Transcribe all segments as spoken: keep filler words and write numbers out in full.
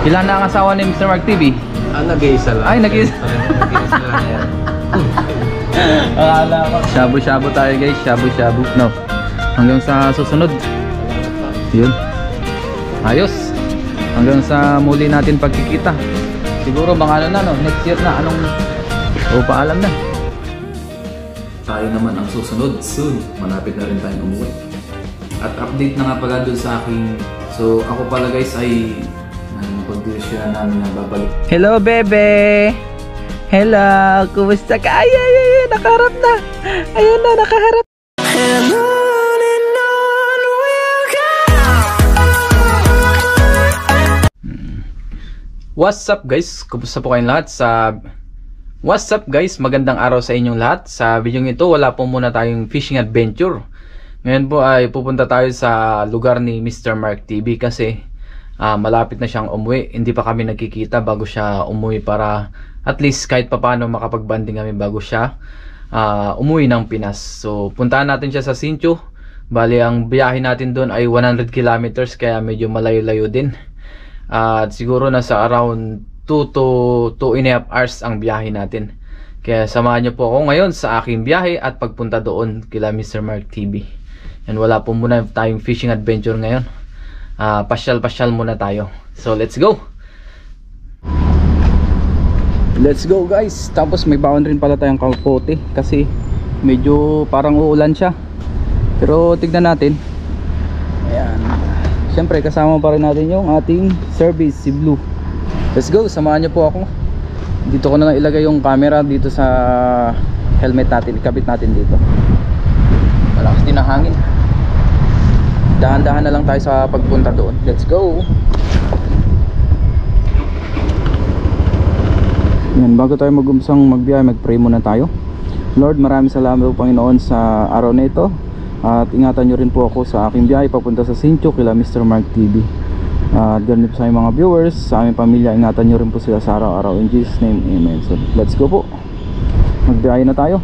Ilan na ang asawa ni Mister Mark T V? Ah, nag-iisa lang. Ay, nag-iisa. Nag-iisa lang yan. Akala ko. Shabu-shabu tayo guys, shabu-shabu. No. Hanggang sa susunod. Yun. Ayos. Hanggang sa muli natin pagkikita. Siguro mga ano na no, next year na anong o paalam na. Tayo naman ang susunod soon. Malapit na rin tayong umuwi. At update na nga pala doon sa aking. So ako pala guys ay pag-desisyon namin na babalik. Hello bebe. Hello, kumusta ka? Ay, ay, ay, nakaharap na. Ayan na, nakaharap. What's up guys? Kumusta po kayong lahat? Sa What's up guys? Magandang araw sa inyong lahat. Sa video ito, wala po muna tayong fishing adventure. Ngayon po ay pupunta tayo sa lugar ni Mister Mark T V kasi uh, malapit na siyang umuwi. Hindi pa kami nagkikita bago siya umuwi para at least kahit papano makapag-banding kami bago siya uh, umuwi ng Pinas. So puntahan natin siya sa Sinchu. Bali ang biyahe natin doon ay one hundred kilometers kaya medyo malayo-layo din. Uh, at siguro nasa around two to two and a half hours ang biyahe natin. Kaya samahan niyo po ako ngayon sa aking biyahe at pagpunta doon kila Mister Mark T V. And wala po muna tayong fishing adventure ngayon. Uh, pasyal-pasyal muna tayo. So let's go! Let's go guys. Tapos may baon rin pala tayong kapote kasi medyo parang uulan siya. Pero tignan natin. Ayan. Siyempre kasama pa rin natin yung ating service, si Blue. Let's go. Samahan niyo po ako. Dito ko na lang ilagay yung camera dito sa helmet natin. Ikabit natin dito. Malakas din ang hangin. Dahan-dahan na lang tayo sa pagpunta doon. Let's go. Yan, bago tayo mag-umpisang magbiyahe, mag-pray muna tayo. Lord, maraming salamat po Panginoon sa araw na ito. At ingatan nyo rin po ako sa aking biyahe papunta sa Sinchu kila Mister Mark T V. At ganun po sa aming mga viewers, sa aming pamilya, ingatan nyo rin po sila sa araw-araw. In Jesus name, amen. So let's go po. Magbiyahe na tayo.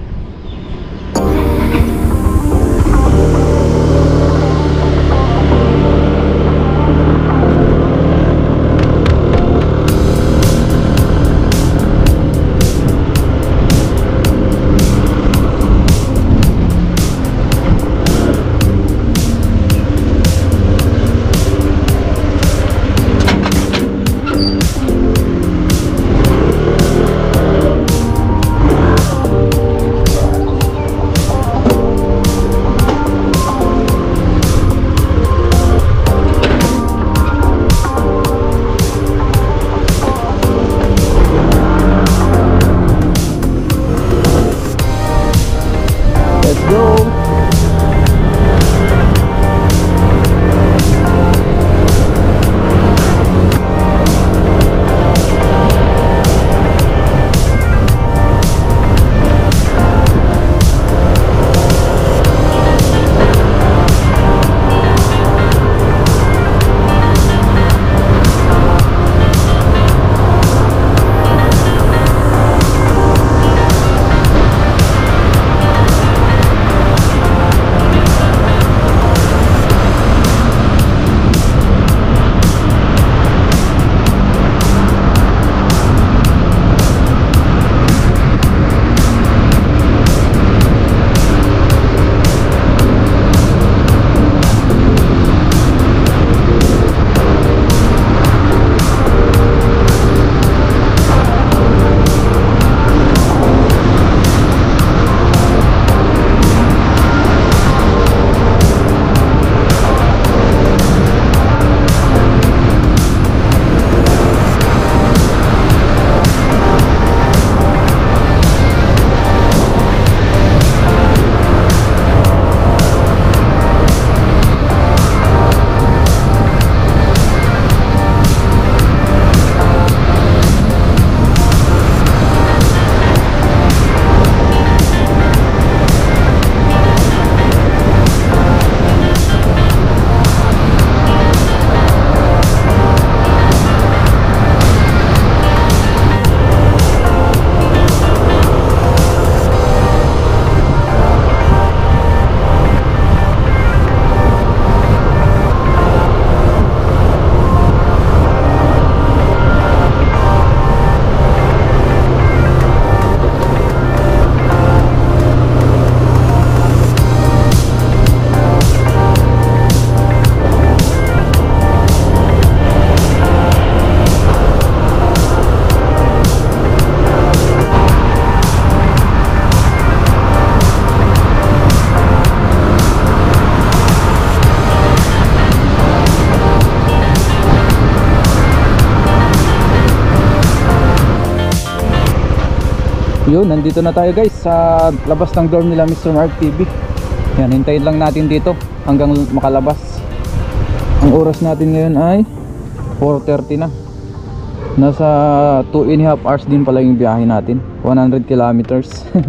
Yun, nandito na tayo guys sa labas ng dorm nila Mister Mark T V. Yan, hintayin lang natin dito hanggang makalabas. Ang oras natin ngayon ay four thirty na. Nasa two and a half hours din pala yung biyahe natin, one hundred kilometers.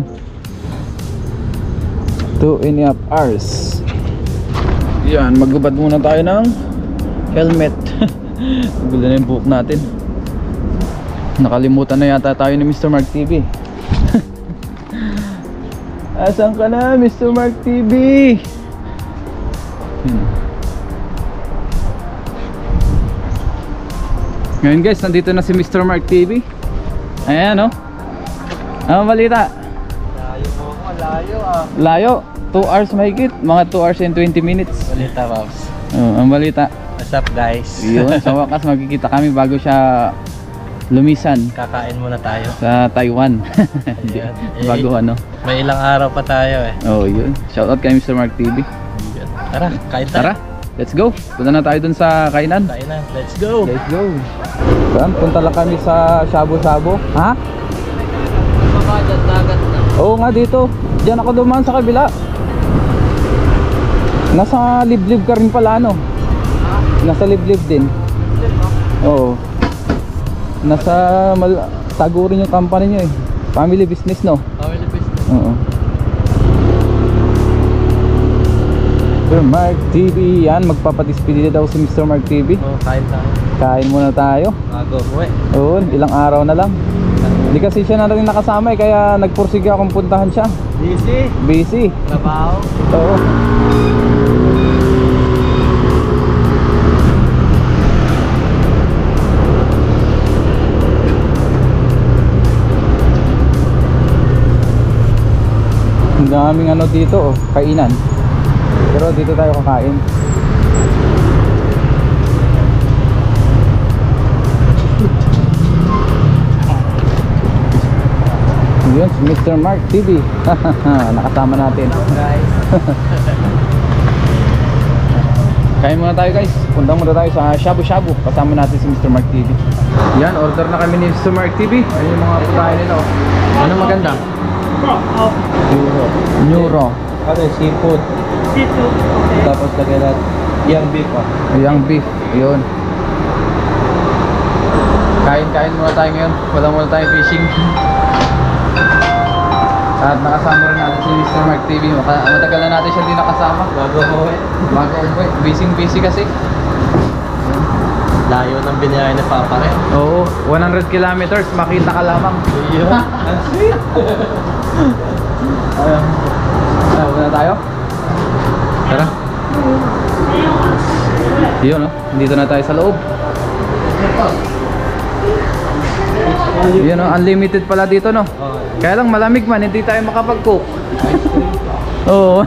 two and a half hours. Yan, magbabad muna tayo ng helmet. Gulo na yung buhok natin. Nakalimutan na yata tayo ni Mister Mark T V. Asan ka na, Mister Mark T V? Hmm. Ngayon guys, nandito na si Mister Mark T V. Ayan, oh. Ano balita? Layo mo ako, layo ah. Layo, two hours mahigit. Mga two hours and twenty minutes. Balita, Pops. Oh, ang balita. What's up, guys? Yun, sa wakas magkikita kami bago siya lumisan Kakain muna tayo. sa Taiwan. Ayan. Bago Eh, ano. May ilang araw pa tayo eh. Oh, yun. Shoutout kay Mister Mark T V. Ayan. Tara, kain tayo. Tara, let's go. Punta na tayo dun sa kainan. Kain na, let's go. Let's go. Saan? Punta lang kami sa Shabu Shabu. Ha? Dagat na. Oo nga, dito. Diyan ako dumaan sa kabila. Nasa liblib ka rin pala, ano? Nasa liblib din. Oo. Nasa mal tago rin yung company nyo eh. Family business, no? Family business. Oo. Mister Mark T V. Yan, magpapadispedida daw si Mister Mark T V. Oh, kain tayo. Kain muna tayo. Bago umuwi. Oo, ilang araw na lang. Hindi kasi siya na rin nakasama eh, kaya nagpursige akong puntahan siya. Busy. Busy. Trabaho. Oo. Ang daming ano dito, oh, kainan. Pero dito tayo kakain. Yun, si Mister Mark T V. Nakasama natin. Guys. Kain muna tayo guys. Punta muna tayo sa Shabu Shabu. Kasama natin si Mister Mark T V. Yan, order na kami ni Mister Mark T V. Ayun yung mga putahe nila, oh. Ano maganda? Euro. Neuro. Ano yung seafood? Seafood. Tapos lagyan natin young beef ah. Young beef. Yun. Kain-kain muna tayo ngayon. Wala muna tayong fishing. At nakasama rin natin si Mister Mark T V. Maka- Matagal na natin siya hindi nakasama. Bago umuwi. Bago umuwi. Busy-busy kasi. Layo ng binayahe ni Papa rin. Oo, one hundred kilometers. Makita ka lamang. Yun. Ang sweet. Ayun. Ayun, muna tayo. Tara. Yun, no? Dito na tayo sa loob. Yun, no? Unlimited pala dito, no? Oh, Kaya lang malamig man, hindi tayo makapag-cook. Oo.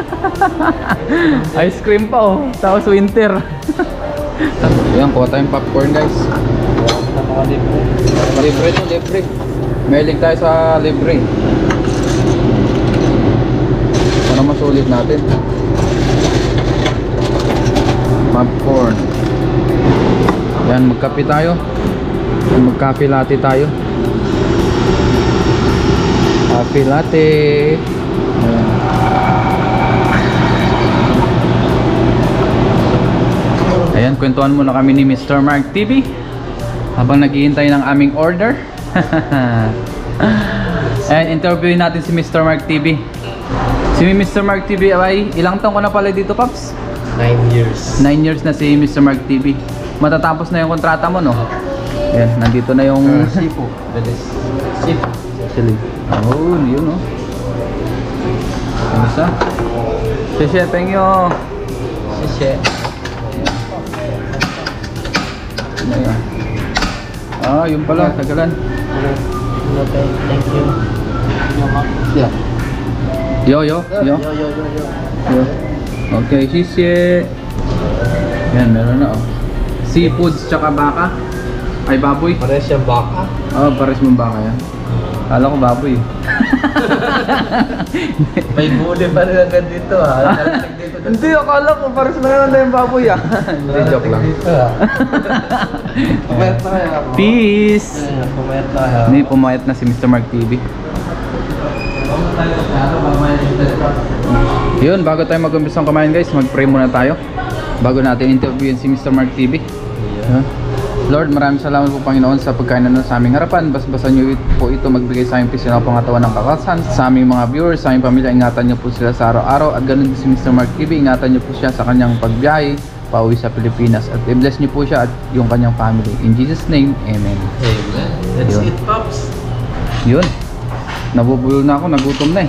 Ice cream pa, oh. Tapos winter. Ayan, kuha tayong popcorn, guys. napakalibre. Libre to, libre. Mailing tayo sa libre. Para masulit natin. Popcorn. Yan, magkape tayo. Magkape latte tayo. Kape latte. Ayan. Ayan, kwentuhan muna kami ni Mister Mark T V habang naghihintay ng aming order. Ayan, interviewin natin si Mister Mark T V. Si Mister Mark T V ay ilang taon ko na pala dito, Paps? Nine years. nine years na si Mister Mark T V. Matatapos na yung kontrata mo, no? Ayan, nandito na yung Sipo. Bilis. Sipo. actually. Oh, yun, no? Ano sa? Sisye, thank you. Sisye. Ano yan? Ah, yun pala, tagalan. Okay, thank you. Yeah. Yo, yo, yo. Yo, yo, yo, yo. Yo. Okay, sisye. Yan, meron na, oh. Seafoods tsaka baka. Ay, baboy. Pares siyang baka. Oh, pares mong baka yan. Kala ko baboy. May buli pa rin agad dito ha. Narating dito. Hindi, akala ko pares na lang yung baboy, ah. Hindi, joke lang. Dito ha. Pumayat na kaya ako. Peace! Pumayat na kaya ako. Hindi, pumayat na si Mister Mark T V. Yun, bago tayo mag-umpisang kumain guys, mag-pray muna tayo bago natin interviewin si Mister Mark T V. Yeah. Lord, maraming salamat po Panginoon sa pagkain na sa aming harapan. Basbasan niyo po ito magbigay sa aming pisil na pangatawan ng kakasan. Sa aming mga viewers, sa aming pamilya, ingatan niyo po sila sa araw-araw. At ganun din si Mister Mark T V, ingatan niyo po siya sa kanyang pagbiyahe pauwi sa Pilipinas. At i-bless niyo po siya at yung kanyang family. In Jesus' name, Amen. Amen. That's Yun. it, Pops. Yun. Nabubulol na ako, nagutom na eh.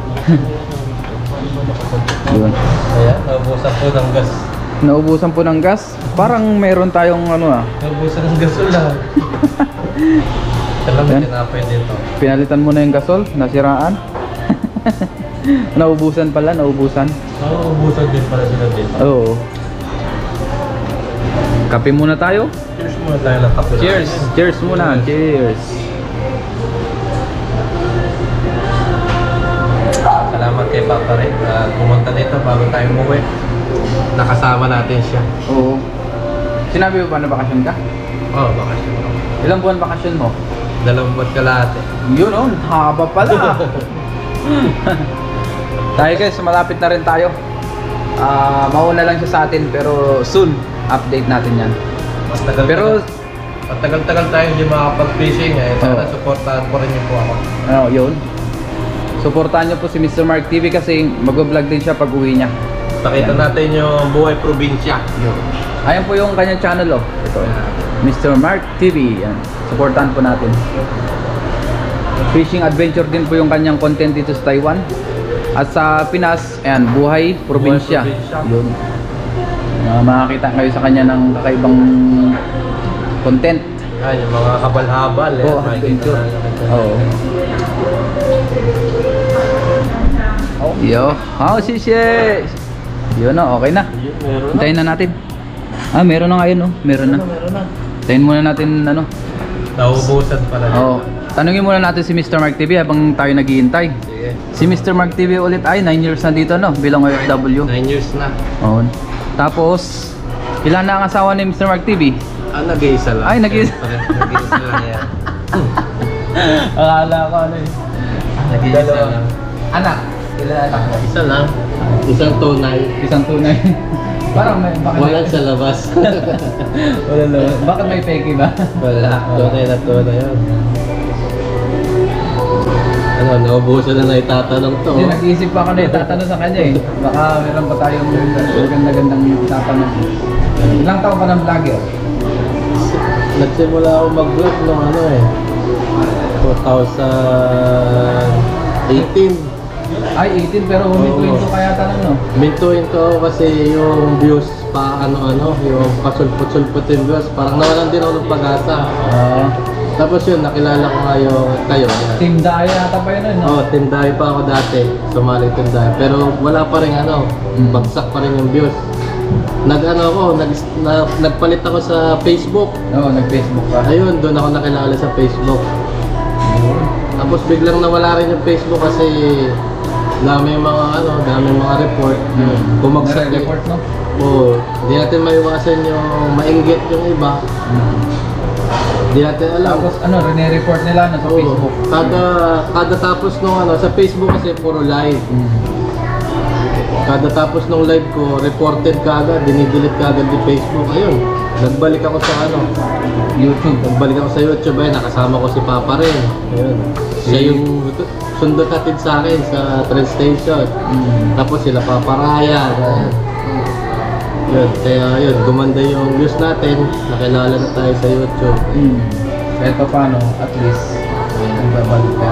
Yun. Ayan, naubusan po ng gas. Naubusan po ng gas. Parang meron tayong ano ah. Naubusan ng gasol lang. Alam mo, Yan. tinapay dito. Pinalitan mo na yung gasol, nasiraan. Naubusan pala, naubusan. Naubusan din pala sila dito. Oo. Kape muna tayo. Cheers muna tayo ng kape. Cheers. Cheers muna. Cheers. Salamat kay Papa Ray. Uh, pumunta dito bago tayo umuwi. Nakasama natin siya. Oo. Sinabi mo ba na bakasyon ka? Oo, oh, bakasyon ko. Ilang buwan bakasyon mo? Dalawang buwan kalahati. Yun oh, haba pala. Tayo guys, malapit na rin tayo. Ah, mauna lang siya sa atin pero soon update natin 'yan. Mas tagal Pero matagal-tagal tayo hindi makapag-fishing eh. Sana Oo. supportahan po rin niyo po ako. ano, 'yun. Suportahan niyo po si Mister Mark T V kasi mag-vlog din siya pag uwi niya. Pakita Yan. natin yung buhay probinsya. Ayan po yung kanyang channel oh. Ito. Mister Mark T V. Yan. Suportahan po natin. Fishing adventure din po yung kanyang content dito sa Taiwan. At sa Pinas, ayan, buhay probinsya. Buhay probinsya. Yun. Uh, makakita kayo sa kanya ng kakaibang content. Yan, yung mga habal-habal. eh. Oo, Makikita adventure. natin. Oo. Yo, oh, sisye. Yun na, okay na. Yun, meron na. Hintayin na natin. Ah, meron na nga yun, oh. Meron na. Meron na. Hintayin muna natin, ano. Naubusan pala. Oo. Tanungin muna natin si Mister Mark T V habang tayo naghihintay. Sige. Si Mister Mark T V ulit ay nine years na dito, no? Bilang O F W. Nine years na. Oo. Tapos, ilan na ang asawa ni Mister Mark T V? Ah, nag-iisa lang. Ay, nag-iisa. Siyempre, Nag-iisa lang yan. Akala ko ano eh. Nag-iisa Dalawa. lang. Anak. Ilan anak mo? Isa lang. Isang tunay. Isang tunay. Parang may bakit Walang sa labas. Wala lang. Bakit may peke ba? Wala. Tunay na tunay yun. Ano, naubusan na na itatanong to. Hindi, nag-iisip pa ako na eh. Tatanong sa kanya eh. Baka meron pa tayong ganda-gandang tatanong. Ilang taon ka ng vlogger? Nagsimula ako mag-vlog nung ano eh. twenty eighteen. Ay, eighteen pero humintuin ko kaya tanong no? Mintuin ko ako kasi yung views pa ano-ano, yung pasulput-sulput yung views. Parang nawalan din ako ng pag-asa. Oo. Tapos yun, nakilala ko kayo, kayo. Yan. Team Daya yata pa yun no? Oo, oh, tindahe pa ako dati. Sumali tindahe. Pero wala pa rin ano, Mm. bagsak pa rin yung views. Nag-ano ako, nag, na, nagpalit ako sa Facebook. Oo, nag-Facebook ka. Ayun, doon ako nakilala sa Facebook. Tapos biglang nawala rin yung Facebook kasi dami yung mga ano, dami yung mga report. Hmm. Bumagsak yung report no? Oo, hindi natin maiwasan yung mainggit yung iba. Hmm. Hindi natin alam. Tapos ano, rene-report nila no, sa Oo, Facebook. Kada kada tapos nung ano, sa Facebook kasi puro live. Hmm. Kada tapos nung live ko, reported kagad, dinidelete kagad di Facebook. Ayun, nagbalik ako sa ano, YouTube. nagbalik ako sa YouTube, ay nakasama ko si Papa rin. Ayun. Siya yung sundot natin sa akin sa train station. Hmm. Tapos sila Papa Ryan. Yun, kaya yun, gumanda yung views natin, nakilala na tayo sa YouTube. Hmm. Kahit pa paano, at least, nagbabalik ka.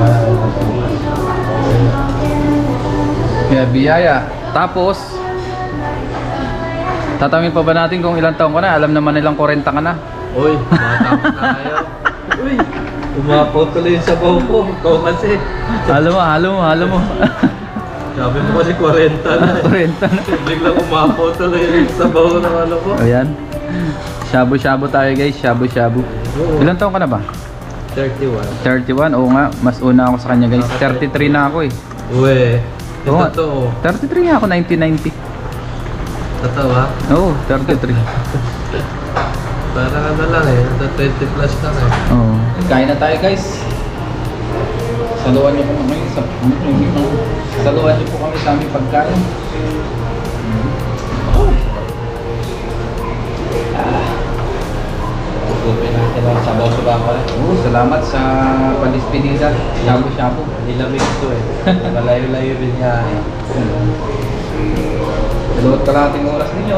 Kaya biyaya. Tapos, tatanungin pa ba natin kung ilang taon ka na? Alam naman nilang forty ka na. Uy, bata pa tayo. Uy, umapaw tuloy yung sabaw ko. Ikaw kasi. Halo mo, halo mo, halo mo. Sabi mo kasi forty na. forty na. Biglang umapaw tuloy yung sabaw ng ano ko. Ayan. Shabu-shabu tayo guys, shabu-shabu. Ilang taon ka na ba? thirty-one. thirty-one? Oo nga, mas una ako sa kanya guys. thirty-three na ako eh. Uwe, Oo nga. totoo. thirty-three nga ako, nineteen ninety. Totoo ha? Oo, thirty-three. Parang ano lang eh, twenty plus lang eh. Oo. Kain na tayo guys. Saluhan niyo po kami sa saluhan niyo po kami sa aming pagkain. Gupin natin ang sabaw-sabaw eh. Oo, salamat sa palispinida. Shabu-shabu. Nilamig ito eh. Malayo-layo din niya eh. Dalawat kalahating oras ninyo.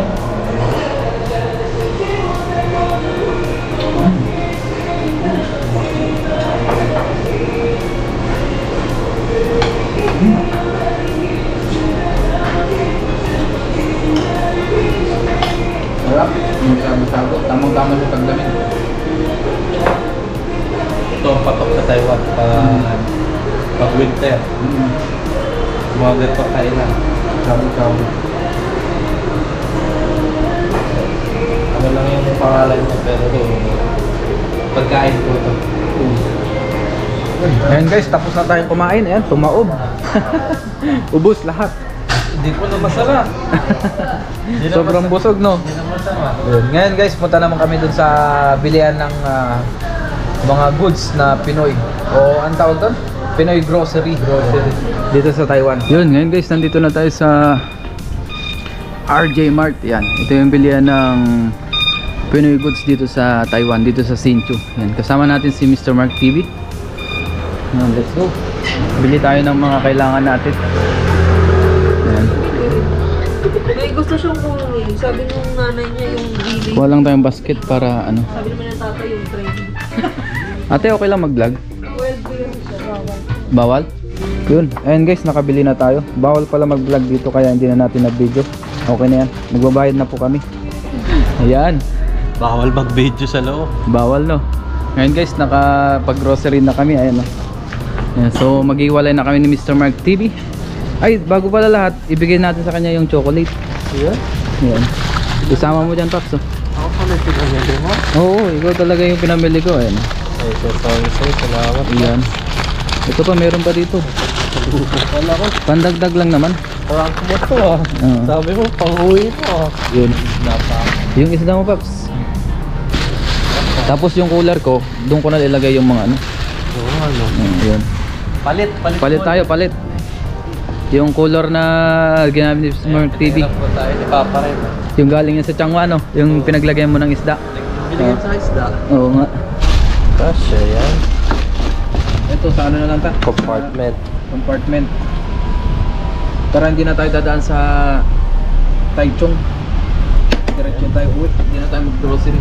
Sarap. Yung sabu-shabu. Tamang-tama sa pagdamin. Ito ang patok sa Taiwan pag, pag winter. Mm. Mga ganito kainan. Shabu-shabu. Ano lang yung pangalan niya pero pagkain po ito. Ayan guys, tapos na tayong kumain. Ayan, tumaob. Ubus lahat. Hindi ko na masarap. Sobrang busog, no? Hindi na masarap. Ayan. Ngayon guys, punta naman kami dun sa bilihan ng ah, mga goods na Pinoy. O ang tawag doon? Pinoy grocery. Grocery. Dito sa Taiwan. Yun, ngayon guys, nandito na tayo sa R J Mart. Yan. Ito yung bilihan ng Pinoy goods dito sa Taiwan, dito sa Hsinchu. Yan. Kasama natin si Mister Mark T V. Yan, let's go. Bili tayo ng mga kailangan natin. Yan. May gusto siyang kumuhin. Sabi nung nanay niya yung bili. Walang tayong basket para ano. Sabi naman ng tatay yung training. Ate, okay lang mag-vlog? twelve years siya, bawal. Bawal? Yun. Ayan guys, nakabili na tayo. Bawal pala mag-vlog dito kaya hindi na natin nag-video. Okay na yan. Magbabayad na po kami. Ayan. Bawal mag-video sa loob. Bawal, no? Ngayon guys, nakapag-grocery na kami. Ayan, no? Ayan, so, mag-iwalay na kami ni Mister Mark T V. Ay, bago pala lahat, ibigay natin sa kanya yung chocolate. Yeah? Ayan. Isama mo dyan, Paps. Oh. Ako pala pinamili mo? Oo, ikaw talaga yung pinamili ko. Ayan. Ay, so sorry sa'yo. Salamat. Ayan. Ito pa, meron pa dito. Wala ko. Pandagdag lang naman. Parang mo to ah. Oo. Sabi mo, pang-uwi mo ah. Yun. Napa. Yung isda mo, Paps. Tapos yung cooler ko, doon ko na ilagay yung mga ano. Oo, ano. Mm, yun. Palit, palit. Palit tayo, palit. Yung color na ginamit ni Smart T V. Pinahirap mo tayo ni Papa rin ah. Yung galing yan sa Changwa, no? Yung pinaglagyan mo ng isda. Binigyan sa isda. Oo nga. Kasya yan. Ito, sa ano na lang ta? Compartment. Compartment. Para hindi na tayo dadaan sa Taichung. Diretso tayo uwi. Hindi na tayo mag-grocery.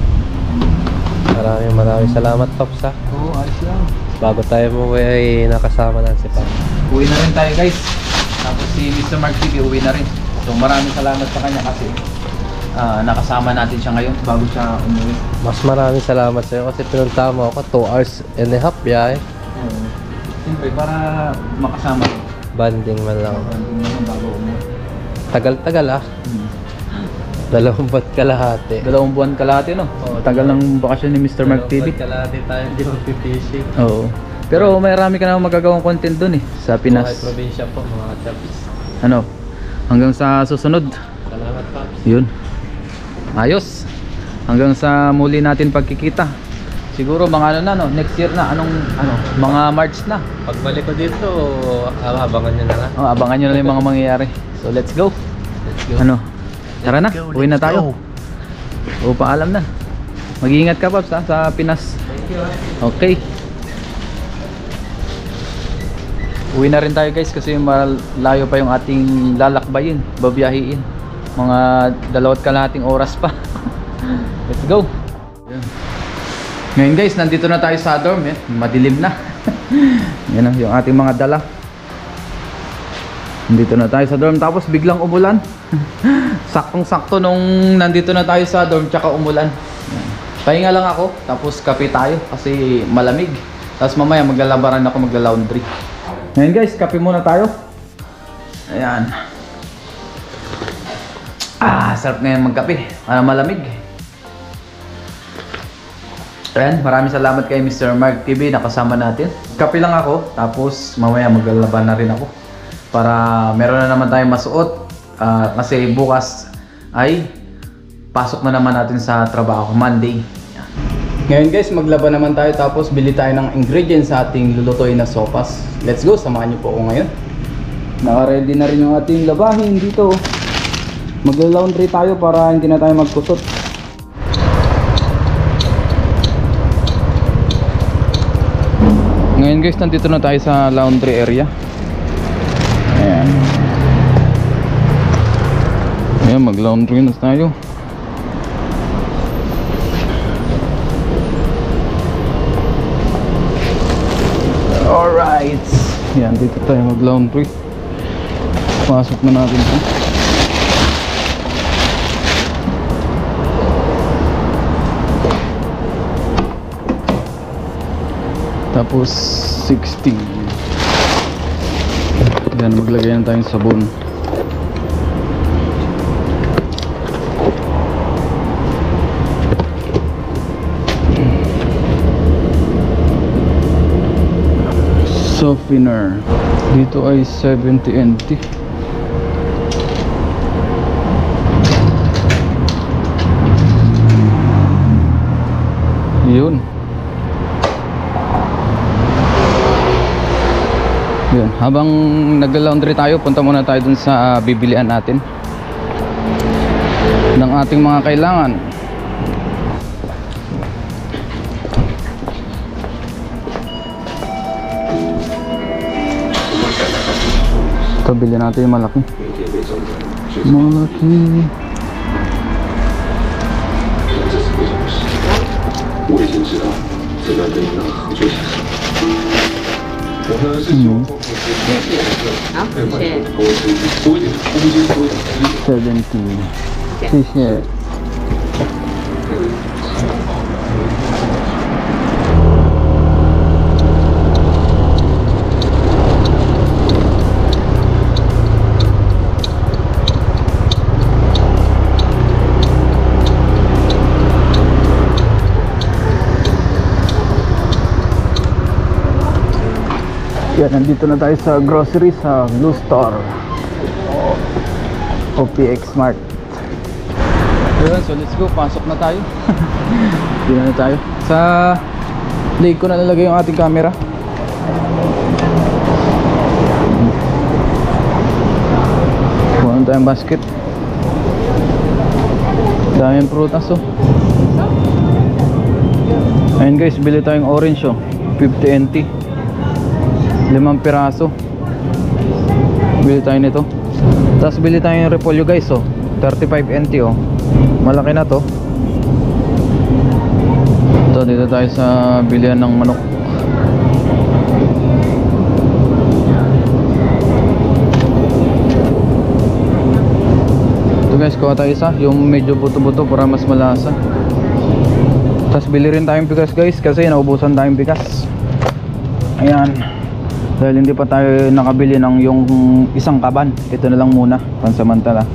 Maraming maraming salamat, Pops ah. Oo, ayos lang. Bago tayo mo ay nakasama na si Papa. Uwi na rin tayo, guys. Tapos si Mister Mark T V uwi na rin. So maraming salamat sa kanya kasi ah, nakasama natin siya ngayon bago siya umuwi. Mas maraming salamat sa iyo kasi pinunta mo ako two hours and a half biyahe. Oo. Siyempre, para makasama. Banding man lang. Hindi naman bago umuwi. Tagal-tagal ah. Hmm. Dalawang ba't kalahati. Dalawang buwan kalahati, no? Oo, Tagal ng bakasyon ni Mister Mark T V. Dalawang ba't kalahati tayo hindi mag-fishing. Oo. Pero may marami ka na magagawang content dun eh, sa Pinas. Buhay probinsya po mga chaps. Ano? Hanggang sa susunod. Salamat, Pops. Yun. Ayos. Hanggang sa muli natin pagkikita. Siguro mga ano na, no? Next year na. Anong, ano? Mga March na. Pagbalik ko dito, ah, abangan nyo na lang. Oh, abangan nyo na yung mga mangyayari. So let's go. Let's go. Ano? Tara na. Let's go, Uwi na let's tayo. O, paalam na. Mag-iingat ka, Paps, ha? Sa Pinas. Thank you. Okay. Uwi na rin tayo, guys, kasi malayo pa yung ating lalakbayin, babiyahiin. Mga dalawat kalahating oras pa. Let's go. Ayan. Ngayon, guys, nandito na tayo sa dorm, eh. Madilim na. Yan ang yung ating mga dala. Nandito na tayo sa dorm, tapos biglang umulan. Saktong-sakto nung nandito na tayo sa dorm, tsaka umulan. Ayan. Pahinga lang ako, tapos kape tayo kasi malamig. Tapos mamaya maglalabaran ako, magla-laundry. Ngayon guys, kape muna tayo. Ayan. Ah, sarap ngayon magkape. Para malamig. Ayan, maraming salamat kay Mister Mark T V na kasama natin. Kape lang ako, tapos mamaya maglalaban na rin ako. Para meron na naman tayong masuot. Uh, kasi bukas ay pasok na naman natin sa trabaho, Monday. Ayan. Ngayon guys, maglaban naman tayo tapos bili tayo ng ingredients sa ating lulutuin na sopas. Let's go, samahan niyo po ako ngayon. Naka-ready na rin yung ating labahin dito. Magla-laundry tayo para hindi na tayo magkusot. Ngayon guys, nandito na tayo sa laundry area. Ayan. Ayan, mag-laundry na tayo. Alright. Yan, dito tayo mag-laundry. Pasok na natin ito. Tapos sixty. Yan, maglagay na tayong sabon. Softener. Dito ay seventy N T. Yun. Yun. Habang nagla-laundry tayo, punta muna tayo dun sa uh, bibilian natin ng ating mga kailangan. Ito, bilhin natin yung malaki. Malaki. Hmm. seventy.谢谢。Yan, nandito na tayo sa grocery sa Blue Store O P X Mart. Ayun, so let's go, pasok na tayo. Dito na tayo. Sa leg ko na nalagay yung ating camera. Kuha na tayong basket. Daming prutas oh. Ayun guys, bili tayong orange oh, fifty N T. Limang piraso. Bili tayo nito. Tapos bili tayo yung repolyo guys oh, thirty-five N T oh. Malaki na to. Ito, dito tayo sa bilihan ng manok. Ito guys, kuha tayo isa, yung medyo buto-buto para mas malasa. Tapos bili rin tayong bigas guys, kasi naubusan tayong bigas. Ayan. Dahil hindi pa tayo nakabili ng yung isang kaban, ito na lang muna pansamantala.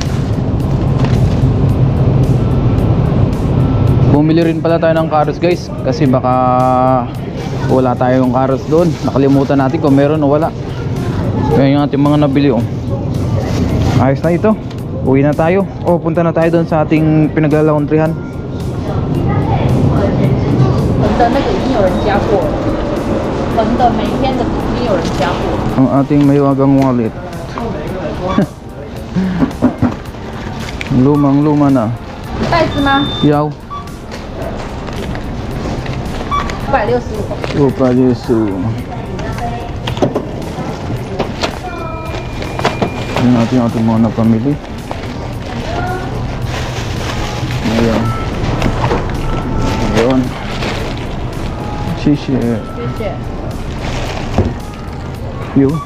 Bumili rin pala tayo ng carrots guys, kasi baka wala tayong carrots doon. Nakalimutan natin kung meron o wala. Kaya yung ating mga nabili oh. Ayos na ito. Uwi na tayo. O, punta na tayo doon sa ating pinagla-laundryhan. Ang ating mahiwagang wallet. Lumang luma na. Yaw. two百六十五. Yan natin yung ating mga napamili. Ayan. Ayan. Shishe. Yun.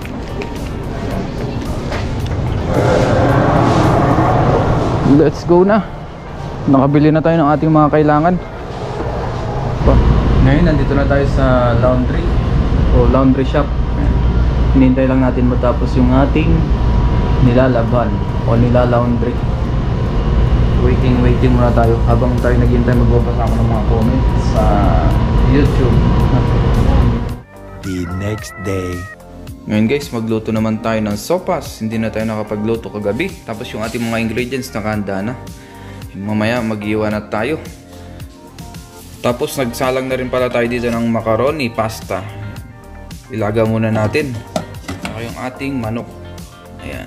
Let's go na. Nakabili na tayo ng ating mga kailangan. Ngayon nandito na tayo sa laundry o laundry shop. Hinintay lang natin matapos yung ating nilalaban o nilalaundry. Waiting waiting muna tayo habang tayo naghihintay, magbabasa ako ng mga comments sa YouTube. The next day. Ngayon guys, magluto naman tayo ng sopas. Hindi na tayo nakapagluto kagabi. Tapos yung ating mga ingredients nakahanda na. Mamaya mag-iwan na tayo. Tapos nagsalang na rin pala tayo dito ng macaroni pasta. Ilaga muna natin. Saka yung ating manok. Ayan.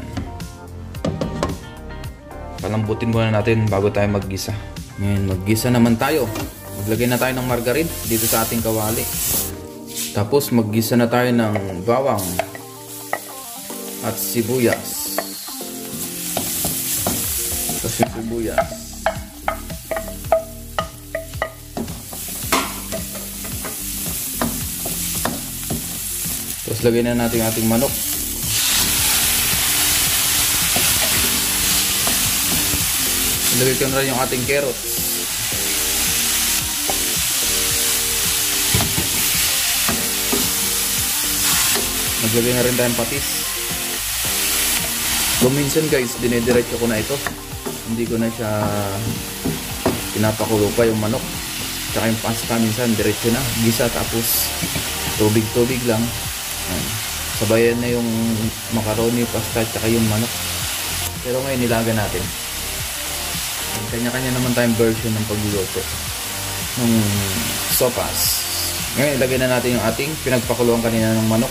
Palambutin muna natin bago tayo maggisa. Ngayon, maggisa naman tayo. Maglagay na tayo ng margarine dito sa ating kawali. Tapos maggisa na tayo ng bawang at sibuyas. Tapos yung sibuyas. Tapos lagay na natin yung ating manok. Ilagay ko na rin yung ating carrots. Maglagay na rin tayong patis. So minsan guys, dinediretso ko na ito. Hindi ko na siya pinapakulo pa yung manok. Tsaka yung pasta minsan, diretso na. Gisa tapos tubig-tubig lang. Ayan. Sabayan na yung macaroni, pasta, tsaka yung manok. Pero ngayon nilaga natin. Kanya-kanya naman tayong version ng pagluluto ng sopas. Ngayon ilagay na natin yung ating pinagpakuluan kanina ng manok.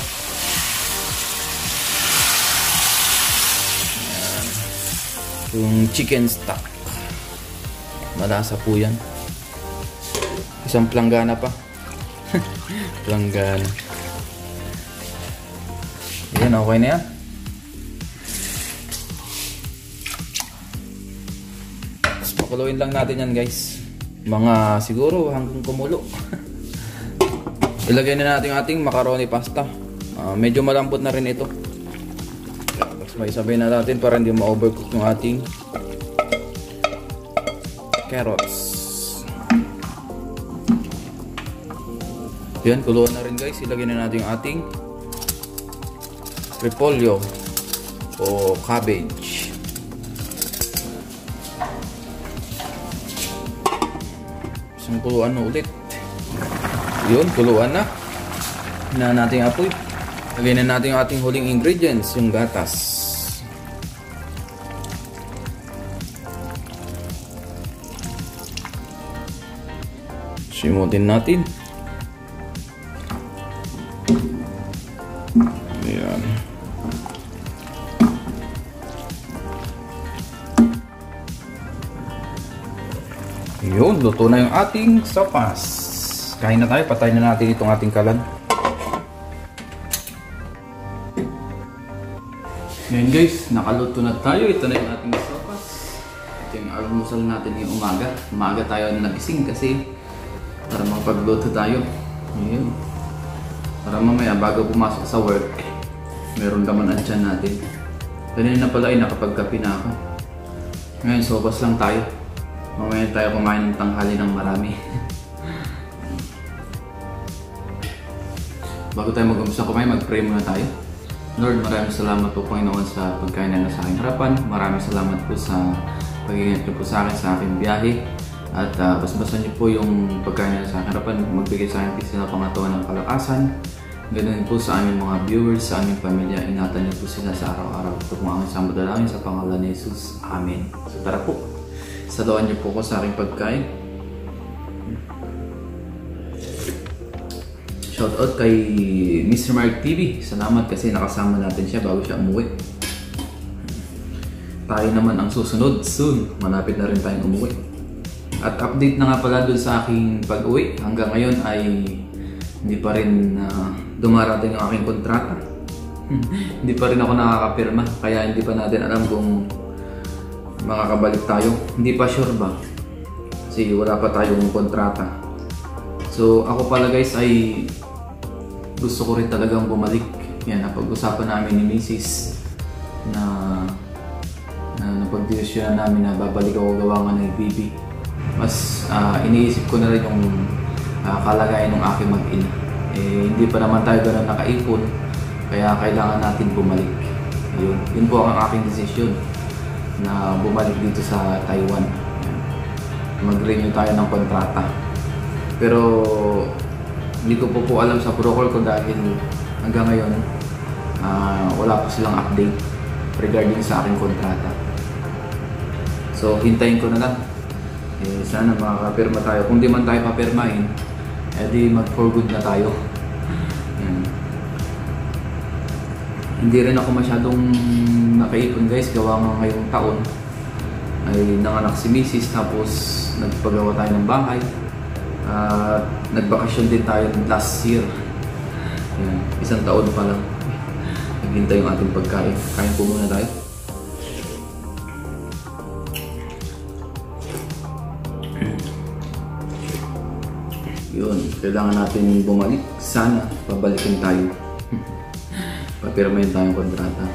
Ayan. Yung chicken stock. Malasa po yan. Isang planggana pa. Planggana. Ayan, okay na yan. Pakuluin lang natin yan guys. Mga siguro hanggang kumulo. Ilagay na natin yung ating macaroni pasta. Uh, medyo malambot na rin ito. Tapos may sabay na natin para hindi ma-overcook yung ating carrots. Yan, kuluan na rin guys. Ilagay na natin yung ating repolyo o cabbage. Isang kuluan na ulit. Yun, kuluan na. Hina natin yung apoy. Lagyan na natin yung ating huling ingredients, yung gatas. Simutin natin. Ayan. Yun, luto na yung ating sopas. Kain na tayo, patayin na natin itong ating kalan. Ngayon guys, nakaluto na tayo. Ito na yung ating sopas. Ito yung almusal natin yung umaga. Umaga tayo nagising kasi para makapagluto tayo. Ngayon, para mamaya bago pumasok sa work, meron naman ang tiyan natin. Kanina na pala ay nakapagkape na ako. Ngayon, sopas lang tayo. Mamaya tayo kumain ng tanghali ng marami. Bago tayo mag-umpisa kumain, mag-pray muna tayo. Lord, maraming salamat po Panginoon sa pagkain na nasa aking harapan. Maraming salamat po sa pag-iingat niyo po sa akin sa aking biyahe. At uh, basbasan niyo po yung pagkain na nasa aking harapan. Magbigay sa akin kasi na pangatawan ng kalakasan. Ganun po sa aming mga viewers, sa aming pamilya. Ingatan niyo po sila sa araw-araw. Ito po ang aking samadalangin sa pangalan ni Jesus. Amen. So tara po. Saluhan niyo po ko sa aking pagkain. Shoutout kay Mister Mark T V. Salamat kasi nakasama natin siya bago siya umuwi. Tayo naman ang susunod soon. Malapit na rin tayong umuwi. At update na nga pala dun sa aking pag-uwi. Hanggang ngayon ay hindi pa rin uh, dumarating ang aking kontrata. Hindi pa rin ako nakakapirma. Kaya hindi pa natin alam kung makakabalik tayo. Hindi pa sure ba? Kasi wala pa tayong kontrata. So ako pala guys ay gusto ko rin talagang bumalik. Yan, napag-usapan namin ni Missus na na napag-desisyon namin na babalik ako gawa nga ng B B. Mas uh, iniisip ko na rin yung uh, kalagayan ng aking mag-ina. Eh, hindi pa naman tayo ganun nakaipon, kaya kailangan natin bumalik. Yun, yun po ang aking desisyon na bumalik dito sa Taiwan. Mag-renew tayo ng kontrata. Pero hindi ko po po alam sa protocol ko dahil hanggang ngayon uh, wala pa silang update regarding sa aking kontrata. So hintayin ko na lang Eh, sana makakapirma tayo. Kung di man tayo papirmahin, eh di mag for good na tayo. Yan. Hindi rin ako masyadong nakaipon guys, gawa nga ngayong taon ay nanganak si misis, tapos nagpagawa tayo ng bahay at uh, nagbakasyon din tayo last year. Yan. Isang taon pa lang naghintay yung ating pagkain. Kain po muna tayo. Yun, kailangan natin bumalik. Sana pabalikin tayo. Papirmahin tayong kontrata.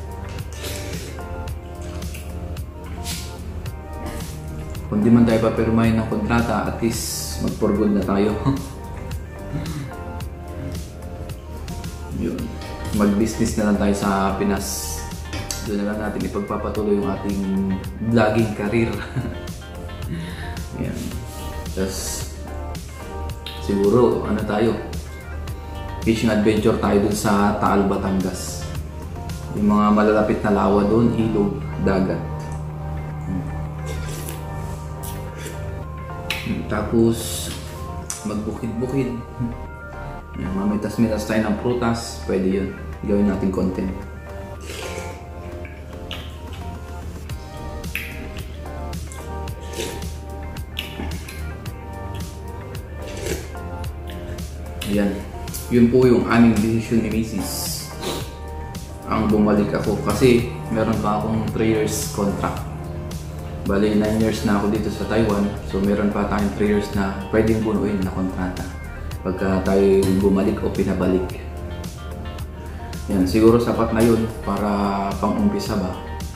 Kung di man tayo papirmahin ng kontrata, at least mag-for-good na tayo. Yun. Mag-business na lang tayo sa Pinas. Doon na lang natin ipagpapatuloy yung ating vlogging career. Ayan. Tapos, siguro, ano tayo? Fishing adventure tayo dun sa Taal, Batangas. Yung mga malalapit na lawa doon, ilog, dagat. Tapos, magbukid-bukid. Mamitas-mitas tayo ng prutas. Pwede yun. Gawin natin content. Ayan. Yun po yung aming decision ni Missus Ang bumalik ako kasi meron pa akong three years contract. Bali, nine years na ako dito sa Taiwan. So meron pa tayong three years na pwedeng bunuin na kontrata pagka tayo bumalik o pinabalik. Yan, siguro sapat na yun para pang-umpisa ba.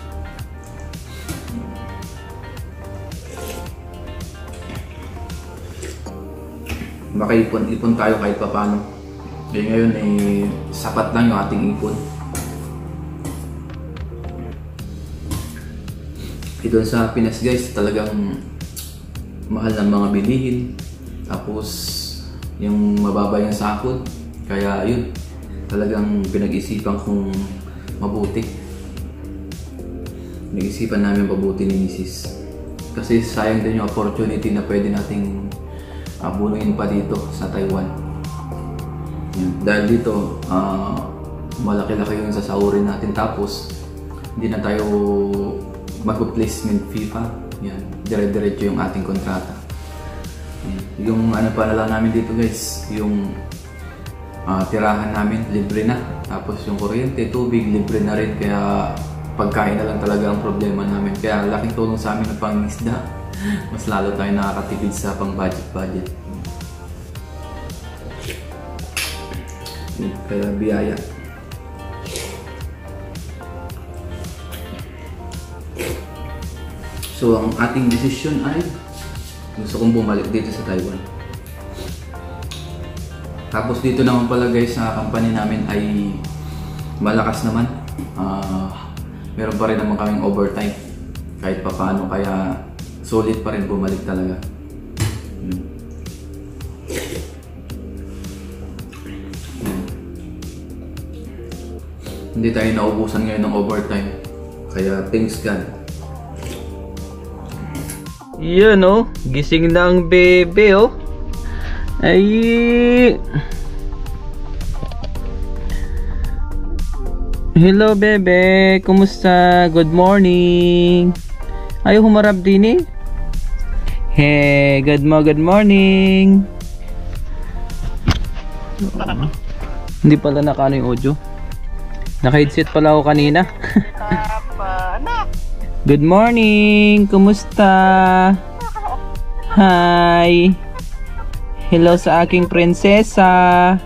Makaipon-ipon tayo kahit pa paano. Eh, ngayon eh, sapat lang yung ating ipon. E doon sa Pinas guys, talagang mahal ng mga bilihin. Tapos yung mababa yung sahod. Kaya yun, talagang pinag-isipan kong mabuti. Pinag-isipan namin mabuti ni Missus Kasi sayang din yung opportunity na pwede nating uh, bunuin pa dito sa Taiwan. Yun. Dahil dito, uh, malaki-laki yung sasahurin natin. Tapos, hindi na tayo mag-placement fee pa. Yan, dire-diretso yung ating kontrata. Yan. Yung ano pa na lang namin dito guys, yung uh, tirahan namin, libre na. Tapos yung kuryente, tubig, libre na rin. Kaya pagkain na lang talaga ang problema namin. Kaya laking tulong sa amin ng pangisda. Mas lalo tayo nakakatipid sa pang-budget-budget. Kaya biyaya. So ang ating desisyon ay gusto kong bumalik dito sa Taiwan. Tapos dito naman pala guys sa company namin ay malakas naman. Uh, meron pa rin naman kaming overtime kahit pa paano, kaya solid pa rin bumalik talaga. Hmm. Hmm. Hindi tayo naubusan ngayon ng overtime, kaya thanks God. Yun oh, gising na ang bebe oh. Ay. Hello bebe, kumusta? Good morning. Ayaw humarap din eh. Hey, good mo, good morning. Oh. Hindi pala nakaano yung audio. Naka-headset pala ako kanina. Good morning! Kumusta? Hi! Hello sa aking prinsesa!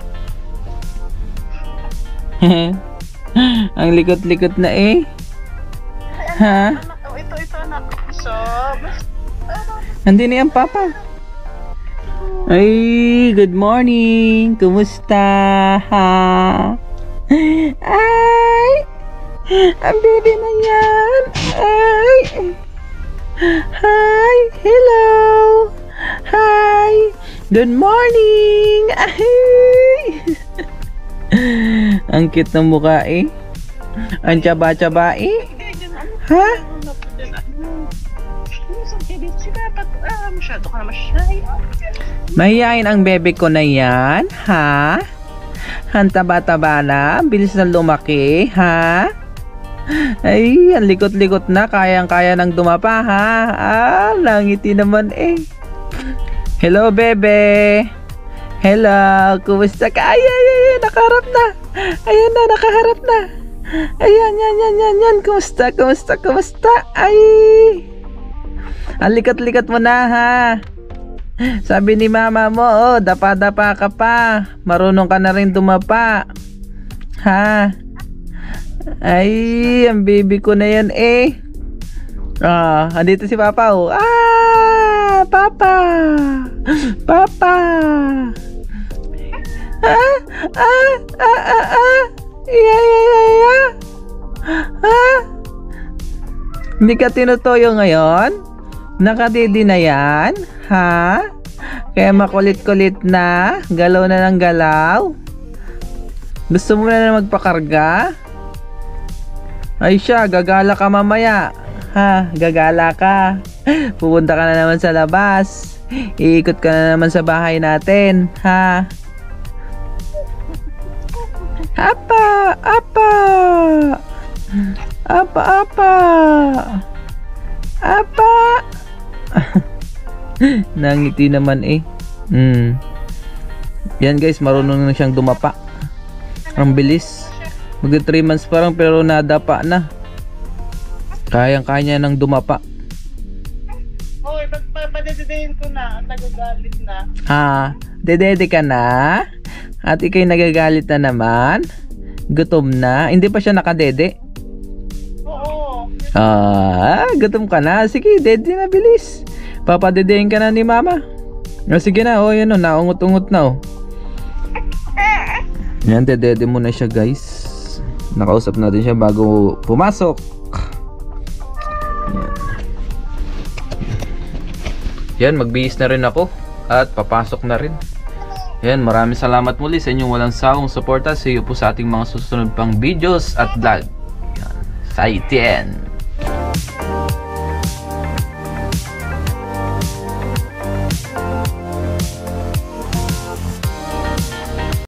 Ang likot-likot na eh. Ha? Ito, ito anak. So, nandun na yan, Papa. Ay, good morning! Kumusta? Ha? Ay! Ang baby na yan! Ay! Hi! Hello! Hi! Good morning! Ay! Ang cute ng mukha eh. Ang tsaba-tsaba eh. Ha? Hindi sila pat ah, masyado ka na masyay. Mahihain ang bebe ko na yan, ha? Ang taba-taba na, ang bilis na lumaki, ha? Ay, ang likot-likot na, kayang-kaya nang dumapa, ha? Ah, langiti naman eh. Hello, bebe. Hello, kumusta ka? Ay, ay, ay, ay, nakaharap na. Ayan na, nakaharap na. Ayan, yan, yan, yan, yan. Kumusta, kumusta, kumusta? Ay, ang likat-likat mo na, ha? Sabi ni mama mo, oh, dapa-dapa ka pa. Marunong ka na rin dumapa. Ha? Ay, ang baby ko na yan eh. Ah, andito si Papa, oh. Ah, Papa. Papa. Ah, ah, ah, ah, ah. Yeah, yeah, yeah, yeah. Ah. Hindi ka tinutoyo ngayon? Nakadidi na yan? Ha? Kaya makulit-kulit na? Galaw na ng galaw? Gusto mo na na magpakarga? Ay siya, gagala ka mamaya. Ha? Gagala ka. Pupunta ka na naman sa labas. Iikot ka na naman sa bahay natin. Ha? Apa! Apa! Apa! Apa! Apa! Nangiti naman eh. Mm. Yan guys, marunong na siyang dumapa. Ang bilis. Mag three months pa lang pero nadapa na. Kayang-kaya nang dumapa. Hoy, pagpapadedidehin ko na, nagagalit na. Ah, dedede ka na? At ikay nagagalit na naman? Gutom na? Hindi pa siya nakadede? Oo. Ah, gutom ka na. Sige, dede na bilis. Papadedehin ka na ni mama. O sige na, oh yan o, naungot-ungot na oh. Yan, dedede mo na siya guys. Nakausap natin siya bago pumasok. Yan. Yan, magbihis na rin ako. At papasok na rin. Yan, maraming salamat muli sa inyong walang sawang suporta. See you po sa ating mga susunod pang videos at vlog. Yan, sa I T N.